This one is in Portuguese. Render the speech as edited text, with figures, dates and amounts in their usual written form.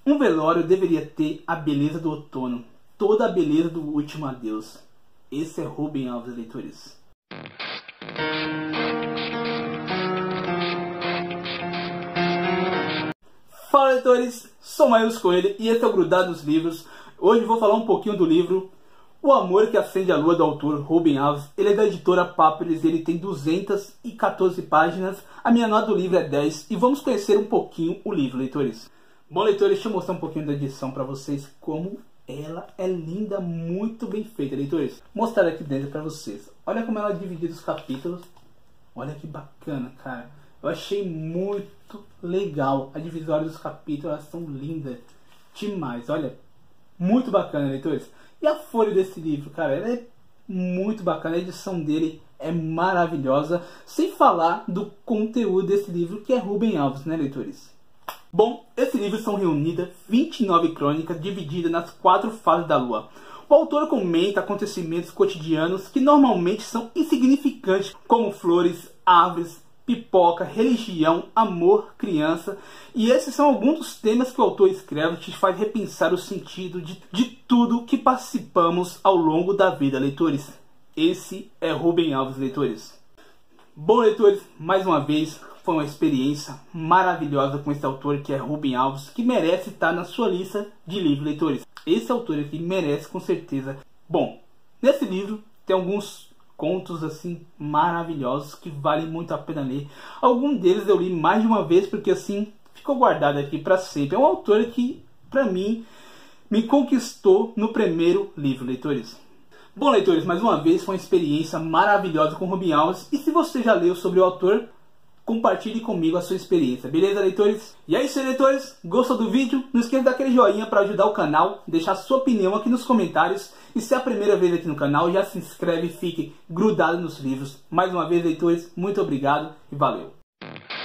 Um velório deveria ter a beleza do outono, toda a beleza do último adeus. Esse é Rubem Alves, leitores. Fala, leitores, sou Maílson Coelho e esse é o Grudado nos Livros. Hoje vou falar um pouquinho do livro O Amor que Acende a Lua, do autor Rubem Alves. Ele é da editora Papeles, ele tem 214 páginas, a minha nota do livro é 10 e vamos conhecer um pouquinho o livro, leitores. Bom, leitores, deixa eu mostrar um pouquinho da edição para vocês, como ela é linda, muito bem feita, leitores. Vou mostrar aqui dentro para vocês. Olha como ela é dividida os capítulos, olha que bacana, cara. Eu achei muito legal a divisória dos capítulos, elas são lindas demais, olha, muito bacana, leitores. E a folha desse livro, cara, ela é muito bacana, a edição dele é maravilhosa, sem falar do conteúdo desse livro, que é Rubem Alves, né, leitores? Bom, esse livro são reunidas 29 crônicas divididas nas 4 fases da lua. O autor comenta acontecimentos cotidianos que normalmente são insignificantes, como flores, árvores, pipoca, religião, amor, criança. E esses são alguns dos temas que o autor escreve que te faz repensar o sentido de tudo que participamos ao longo da vida, leitores. Esse é Rubem Alves, leitores. Bom, leitores, mais uma vez foi uma experiência maravilhosa com esse autor que é Rubem Alves, que merece estar na sua lista de livros, leitores. Esse autor aqui merece com certeza. Bom, nesse livro tem alguns contos assim maravilhosos que valem muito a pena ler. Alguns deles eu li mais de uma vez porque assim ficou guardado aqui para sempre. É um autor que para mim me conquistou no primeiro livro, leitores. Bom, leitores, mais uma vez foi uma experiência maravilhosa com Rubem Alves. E se você já leu sobre o autor, compartilhe comigo a sua experiência, beleza, leitores? E é isso aí, leitores. Gostou do vídeo? Não esqueça daquele joinha para ajudar o canal, deixar sua opinião aqui nos comentários. E se é a primeira vez aqui no canal, já se inscreve e fique grudado nos livros. Mais uma vez, leitores, muito obrigado e valeu!